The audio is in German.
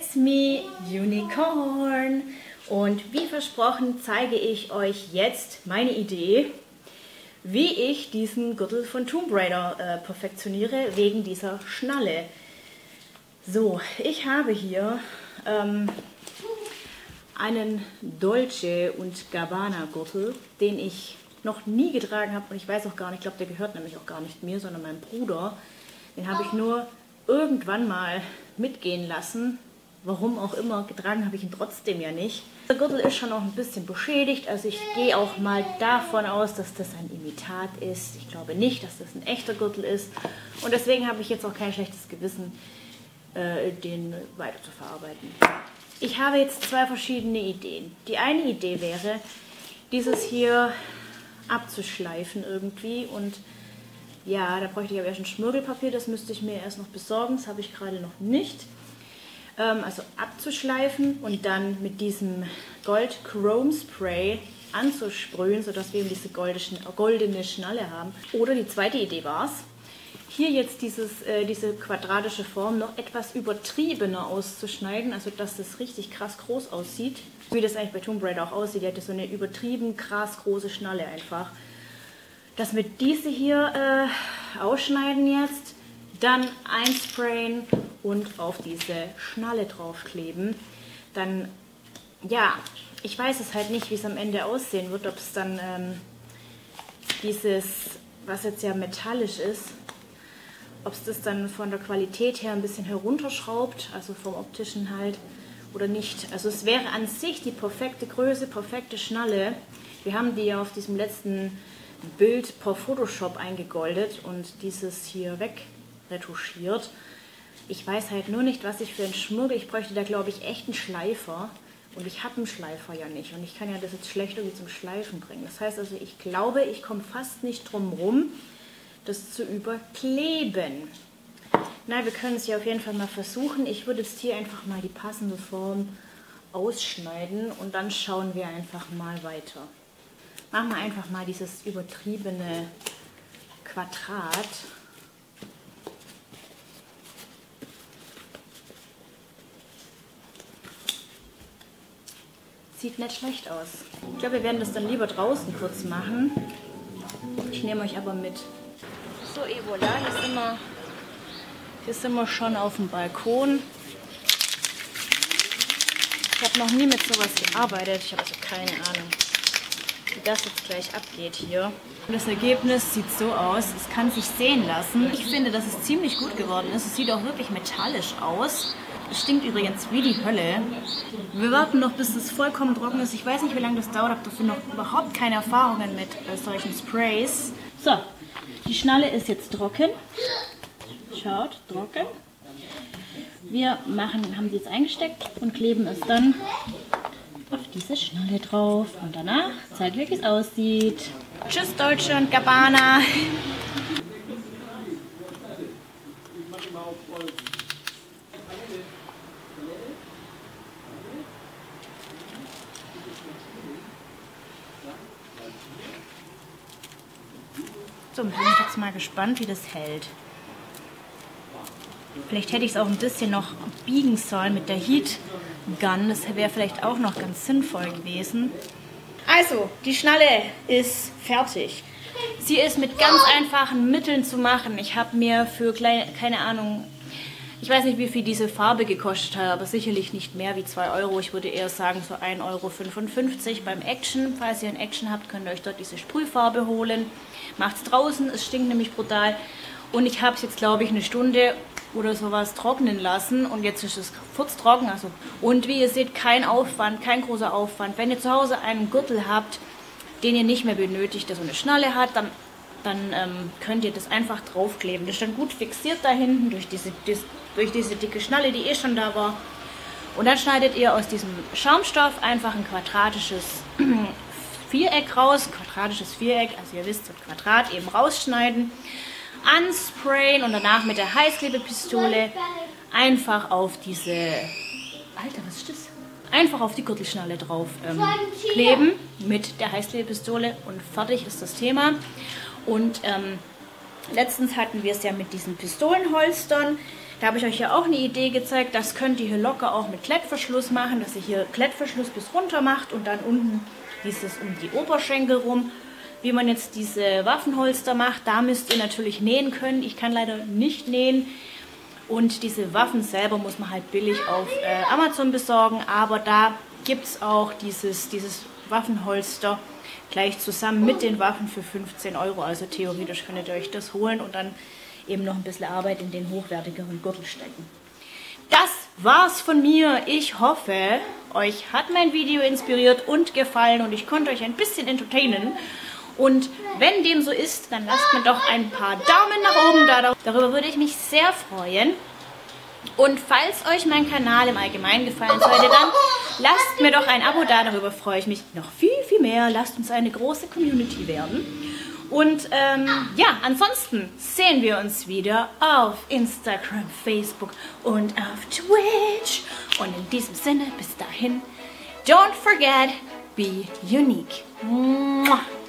It's me, Unicorn. Und wie versprochen zeige ich euch jetzt meine Idee, wie ich diesen Gürtel von Tomb Raider perfektioniere, wegen dieser Schnalle. So, ich habe hier einen Dolce & Gabbana Gürtel, den ich noch nie getragen habe und ich weiß auch gar nicht, ich glaube, der gehört nämlich auch gar nicht mir, sondern meinem Bruder. Den habe ich nur irgendwann mal mitgehen lassen. Warum auch immer, getragen habe ich ihn trotzdem ja nicht. Der Gürtel ist schon auch ein bisschen beschädigt, also ich gehe auch mal davon aus, dass das ein Imitat ist. Ich glaube nicht, dass das ein echter Gürtel ist und deswegen habe ich jetzt auch kein schlechtes Gewissen, den weiter zu verarbeiten. Ich habe jetzt zwei verschiedene Ideen. Die eine Idee wäre, dieses hier abzuschleifen irgendwie und ja, da bräuchte ich aber erst ein Schmirgelpapier, das müsste ich mir erst noch besorgen, das habe ich gerade noch nicht. Also abzuschleifen und dann mit diesem Gold Chrome Spray anzusprühen, sodass wir eben diese goldene Schnalle haben. Oder die zweite Idee war es, hier jetzt diese quadratische Form noch etwas übertriebener auszuschneiden, also dass das richtig krass groß aussieht. Wie das eigentlich bei Tomb Raider auch aussieht, die hat so eine übertrieben krass große Schnalle einfach. Dass wir diese hier ausschneiden jetzt, dann einsprayen und auf diese Schnalle draufkleben. Dann, ja, ich weiß es halt nicht, wie es am Ende aussehen wird, ob es dann dieses, was jetzt ja metallisch ist, ob es das dann von der Qualität her ein bisschen herunterschraubt, also vom optischen halt, oder nicht. Also es wäre an sich die perfekte Größe, perfekte Schnalle. Wir haben die ja auf diesem letzten Bild per Photoshop eingegoldet und dieses hier wegretuschiert. Ich weiß halt nur nicht, was ich für einen Schmirgel, ich bräuchte da glaube ich echt einen Schleifer und ich habe einen Schleifer ja nicht und ich kann ja das jetzt schlecht irgendwie zum Schleifen bringen. Das heißt also, ich glaube, ich komme fast nicht drum rum, das zu überkleben. Na, wir können es ja auf jeden Fall mal versuchen. Ich würde jetzt hier einfach mal die passende Form ausschneiden und dann schauen wir einfach mal weiter. Machen wir einfach mal dieses übertriebene Quadrat. Sieht nicht schlecht aus. Ich glaube, wir werden das dann lieber draußen kurz machen. Ich nehme euch aber mit. So, et voilà, hier sind wir schon auf dem Balkon. Ich habe noch nie mit sowas gearbeitet. Ich habe also keine Ahnung, wie das jetzt gleich abgeht hier. Und das Ergebnis sieht so aus, es kann sich sehen lassen. Ich finde, dass es ziemlich gut geworden ist. Es sieht auch wirklich metallisch aus. Es stinkt übrigens wie die Hölle. Wir warten noch, bis es vollkommen trocken ist. Ich weiß nicht, wie lange das dauert. Ich habe dafür noch überhaupt keine Erfahrungen mit solchen Sprays. So, die Schnalle ist jetzt trocken. Schaut, trocken. Wir haben sie jetzt eingesteckt und kleben es dann auf diese Schnalle drauf. Und danach zeige ich euch, wie es aussieht. Tschüss, Dolce & Gabbana. So, bin ich jetzt mal gespannt, wie das hält. Vielleicht hätte ich es auch ein bisschen noch biegen sollen mit der Heat Gun. Das wäre vielleicht auch noch ganz sinnvoll gewesen. Also, die Schnalle ist fertig. Sie ist mit ganz einfachen Mitteln zu machen. Ich habe mir für keine Ahnung, ich weiß nicht, wie viel diese Farbe gekostet hat, aber sicherlich nicht mehr wie 2 Euro. Ich würde eher sagen so 1,55 Euro beim Action. Falls ihr ein Action habt, könnt ihr euch dort diese Sprühfarbe holen. Macht es draußen, es stinkt nämlich brutal. Und ich habe es jetzt, glaube ich, eine Stunde oder sowas trocknen lassen und jetzt ist es furztrocken. Also. Und wie ihr seht, kein Aufwand, kein großer Aufwand. Wenn ihr zu Hause einen Gürtel habt, den ihr nicht mehr benötigt, der so eine Schnalle hat, dann könnt ihr das einfach draufkleben. Das ist dann gut fixiert da hinten durch diese dicke Schnalle, die eh schon da war. Und dann schneidet ihr aus diesem Schaumstoff einfach ein quadratisches Viereck raus. Quadratisches Viereck, also ihr wisst, so ein Quadrat eben rausschneiden. Ansprayen und danach mit der Heißklebepistole einfach auf diese, Alter, was ist das? Einfach auf die Gürtelschnalle drauf kleben mit der Heißklebepistole und fertig ist das Thema. Und letztens hatten wir es ja mit diesen Pistolenholstern. Da habe ich euch ja auch eine Idee gezeigt, das könnt ihr hier locker auch mit Klettverschluss machen, dass ihr hier Klettverschluss bis runter macht und dann unten dieses um die Oberschenkel rum. Wie man jetzt diese Waffenholster macht, da müsst ihr natürlich nähen können. Ich kann leider nicht nähen. Und diese Waffen selber muss man halt billig auf Amazon besorgen. Aber da gibt es auch dieses Waffenholster gleich zusammen mit den Waffen für 15 €. Also theoretisch könntet ihr euch das holen und dann eben noch ein bisschen Arbeit in den hochwertigeren Gürtel stecken. Das war's von mir. Ich hoffe, euch hat mein Video inspiriert und gefallen und ich konnte euch ein bisschen entertainen. Und wenn dem so ist, dann lasst mir doch ein paar Daumen nach oben da. Darüber würde ich mich sehr freuen. Und falls euch mein Kanal im Allgemeinen gefallen sollte, dann lasst mir doch ein Abo da. Darüber freue ich mich noch viel, viel mehr. Lasst uns eine große Community werden. Und ja, ansonsten sehen wir uns wieder auf Instagram, Facebook und auf Twitch. Und in diesem Sinne, bis dahin, don't forget, be unique. Mua.